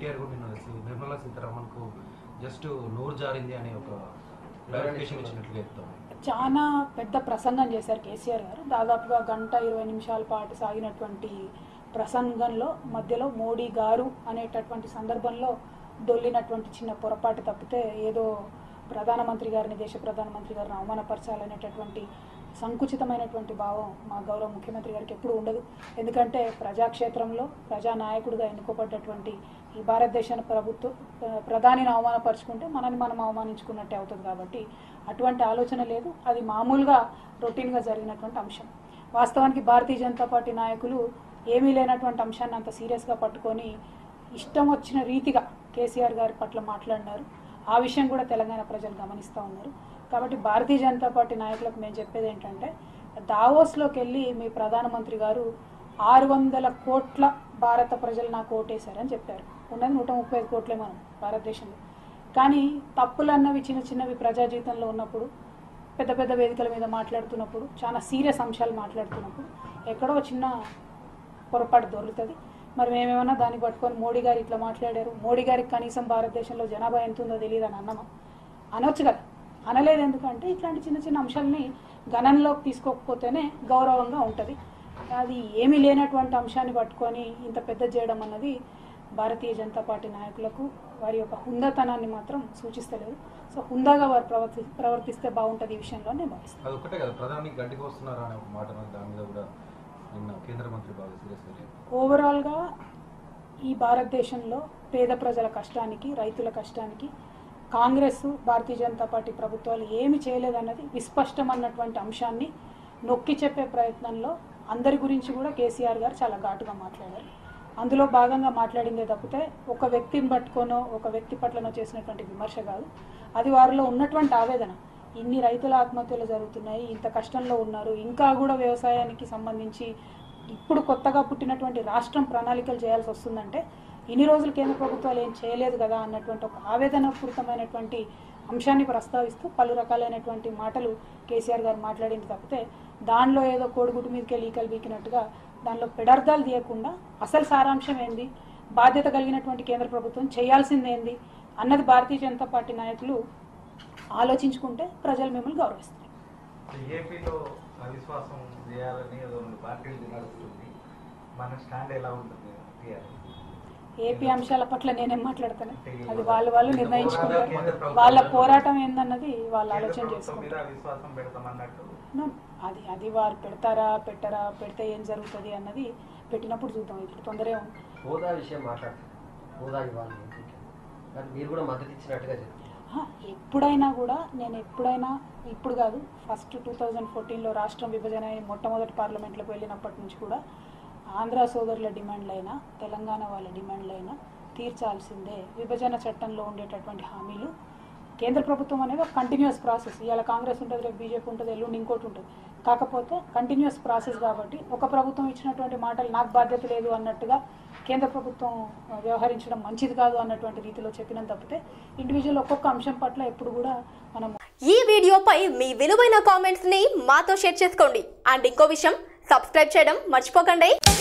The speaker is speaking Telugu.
కేటీఆర్ కూడా నిన్న నిర్మలా సీతారామన్కు జస్ట్ నోరు జారింది అనే ఒక క్లారిఫికేషన్ ఇచ్చినట్లుగా చెప్తాం. చాలా పెద్ద ప్రసంగం చేశారు కేసీఆర్ గారు. దాదాపుగా 1:20 పాటు సాగినటువంటి ప్రసంగంలో మధ్యలో మోడీ గారు అనేటటువంటి సందర్భంలో దొల్లినటువంటి చిన్న పొరపాటు తప్పితే ఏదో ప్రధానమంత్రి గారిని, దేశ ప్రధానమంత్రి గారిని అవమానపరచాలనేటటువంటి సంకుచితమైనటువంటి భావం మా గౌరవ ముఖ్యమంత్రి గారికి ఎప్పుడూ ఉండదు. ఎందుకంటే ప్రజాక్షేత్రంలో ప్రజానాయకుడిగా ఎన్నుకోబడ్డటువంటి ఈ భారతదేశ ప్రధానిని అవమానపరుచుకుంటే మనని మనం అవమానించుకున్నట్టే అవుతుంది. కాబట్టి అటువంటి ఆలోచన లేదు. అది మామూలుగా రొటీన్గా జరిగినటువంటి అంశం. వాస్తవానికి భారతీయ జనతా పార్టీ నాయకులు ఏమీ లేనటువంటి అంశాన్ని అంత సీరియస్గా పట్టుకొని ఇష్టం వచ్చిన రీతిగా కేసీఆర్ గారి పట్ల మాట్లాడినారు. ఆ విషయం కూడా తెలంగాణ ప్రజలు గమనిస్తూ ఉన్నారు. కాబట్టి భారతీయ జనతా పార్టీ నాయకులకు మేము చెప్పేది ఏంటంటే, దావోస్లోకి వెళ్ళి మీ ప్రధానమంత్రి గారు 600 కోట్ల భారత ప్రజలు నాకు ఓటేశారని చెప్పారు. ఉన్నది 135 కోట్లే మనం భారతదేశంలో. కానీ తప్పులన్నవి చిన్న చిన్నవి ప్రజా జీవితంలో ఉన్నప్పుడు, పెద్ద పెద్ద వేదికల మీద మాట్లాడుతున్నప్పుడు, చాలా సీరియస్ అంశాలు మాట్లాడుతున్నప్పుడు ఎక్కడో చిన్న పొరపాటు దొరుకుతుంది. మరి మేమేమన్నా దాన్ని పట్టుకొని మోడీ గారు ఇట్లా మాట్లాడారు, మోడీ గారికి కనీసం భారతదేశంలో జనాభా ఎంత ఉందో తెలియదు అని అన్నామా? అనొచ్చు కదా. అనలేదు. ఎందుకంటే ఇట్లాంటి చిన్న చిన్న అంశాలని గణనలోకి తీసుకోకపోతేనే గౌరవంగా ఉంటుంది. అది ఏమీ లేనటువంటి అంశాన్ని పట్టుకొని ఇంత పెద్ద చేయడం అన్నది భారతీయ జనతా పార్టీ నాయకులకు వారి యొక్క హుందాతనాన్ని మాత్రం సూచిస్తలేదు. సో హుందాగా వారు ప్రవర్తిస్తే బాగుంటుంది. ఈ విషయంలో నేను భావిస్తాను. అది ఒకటే కదా, ప్రధాని గడ్డికి వస్తున్నారా అనే ఒక మాట దాని మీద కూడా నిన్న కేంద్ర మంత్రి బాగా సీరియస్గా ఓవరాల్గా ఈ భారతదేశంలో పేద ప్రజల కష్టానికి, రైతుల కష్టానికి కాంగ్రెస్, భారతీయ జనతా పార్టీ ప్రభుత్వాలు ఏమి చేయలేదన్నది విస్పష్టం అన్నటువంటి అంశాన్ని నొక్కి చెప్పే ప్రయత్నంలో అందరి గురించి కూడా కేసీఆర్ గారు చాలా ఘాటుగా మాట్లాడారు. అందులో భాగంగా మాట్లాడిందే తప్పితే ఒక వ్యక్తిని పట్టుకోనో ఒక వ్యక్తి పట్లనో చేసినటువంటి విమర్శ కాదు. అది వారిలో ఉన్నటువంటి ఆవేదన. ఇన్ని రైతుల ఆత్మహత్యలు జరుగుతున్నాయి, ఇంత కష్టంలో ఉన్నారు, ఇంకా కూడా వ్యవసాయానికి సంబంధించి ఇప్పుడు కొత్తగా పుట్టినటువంటి రాష్ట్రం ప్రణాళికలు చేయాల్సి వస్తుందంటే ఇన్ని రోజులు కేంద్ర ప్రభుత్వాలు ఏం చేయలేదు కదా అన్నటువంటి ఒక ఆవేదనపూరితమైనటువంటి అంశాన్ని ప్రస్తావిస్తూ పలు రకాలైనటువంటి మాటలు కేసీఆర్ గారు మాట్లాడింది తప్పితే దానిలో ఏదో కోడిగుడ్డు మీదకి ఈకలు బీకినట్టుగా దానిలో పెడార్థాలు తీయకుండా అసలు సారాంశం ఏంది, బాధ్యత కలిగినటువంటి కేంద్ర ప్రభుత్వం చేయాల్సింది ఏంది అన్నది భారతీయ జనతా పార్టీ నాయకులు ఆలోచించుకుంటే ప్రజలు మిమ్మల్ని గౌరవిస్తారు. ఏపీలో అవిశ్వాసం చేయాలని పార్టీలు నడుస్తుంది. మన స్టాండ్ ఎలా ఉంటుంది? ఏపీ అంశాల పట్ల నేనేం మాట్లాడతాను, అది వాళ్ళు నిర్ణయించుకుంటారు. వాళ్ళ పోరాటం ఏందన్నది వాళ్ళు ఆలోచన చేసుకుంటారు. అది వారు పెడతారా పెట్టరా, పెడితే ఏం జరుగుతుంది అన్నది పెట్టినప్పుడు చూద్దాం. ఇప్పుడు తొందరే ఉంది. హోదా విషయం మాట్లాడుతుంది. హోదా ఇవ్వాలి, మీరు కూడా మద్దతు ఇచ్చినట్టుగా చెప్తారు. ఎప్పుడైనా కూడా నేను ఇప్పుడు కాదు, ఫస్ట్ 2014లో రాష్ట్రం విభజన మొట్టమొదటి పార్లమెంట్లోకి వెళ్ళినప్పటి నుంచి కూడా ఆంధ్ర సోదరుల డిమాండ్లైనా తెలంగాణ వాళ్ళ డిమాండ్లైనా తీర్చాల్సిందే. విభజన చట్టంలో ఉండేటటువంటి హామీలు కేంద్ర ప్రభుత్వం అనేది ఒక కంటిన్యూస్ ప్రాసెస్. ఇవాళ కాంగ్రెస్ ఉంటుంది, రేపు బీజేపీ ఉంటుంది, ఎల్లుండి ఇంకోటి ఉంటుంది. కాకపోతే కంటిన్యూస్ ప్రాసెస్ కాబట్టి ఒక ప్రభుత్వం ఇచ్చినటువంటి మాటలు నాకు బాధ్యత లేదు అన్నట్టుగా కేంద్ర ప్రభుత్వం వ్యవహరించడం మంచిది కాదు అన్నటువంటి రీతిలో చెప్పిన తప్పితే ఇండివిజువల్ ఒక్కొక్క అంశం పట్ల ఎప్పుడు కూడా మనం. ఈ వీడియోపై మీ విలువైన కామెంట్స్ ని మాతో షేర్ చేసుకోండి. అండ్ ఇంకో విషయం, సబ్స్క్రైబ్ చేయడం మర్చిపోకండి.